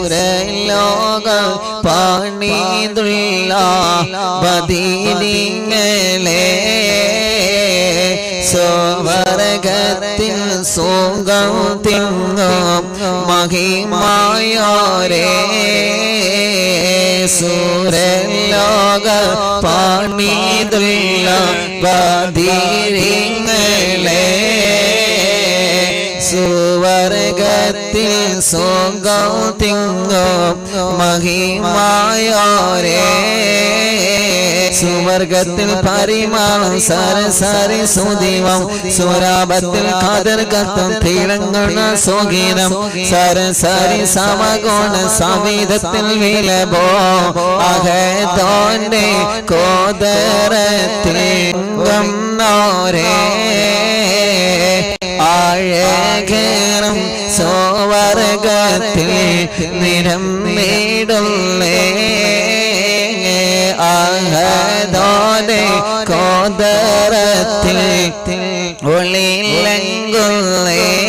സൂരലോക പണിതുള്ള ബദീനിങ്ങളെ സ്വർഗത്തിൽ സുഖം തിങ്ങും മഹിമായോരേ സൂരലോക പണിതുള്ള ബദീനിങ്ങളെ സുവർഗത്തിൽ സുഖം തിങ്ങും മഹിമായോരേ സുവർഗത്തിൽ പരിമാണം സരസരി സുദീവം സുരാപത്തിൽ ഖദർ കത്തും തിളങ്ങണ സുഗീനം സരസരി സമഗുണ സവിധത്തിൽ വിലബോ അഹദോന്റെ കോദരത്തിൽ ഗംനോരേ ആഴകരം സുവർഗത്തിൽ നിരമ്മിടുള്ളേ അഹദോന്റെ കോദരത്തിൽ ഒളിലങ്കുള്ളേ